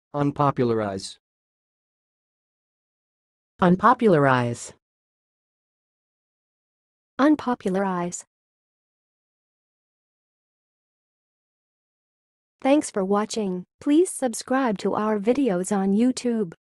Unpopularize. Unpopularize. Unpopularize. Thanks for watching. Please subscribe to our videos on YouTube.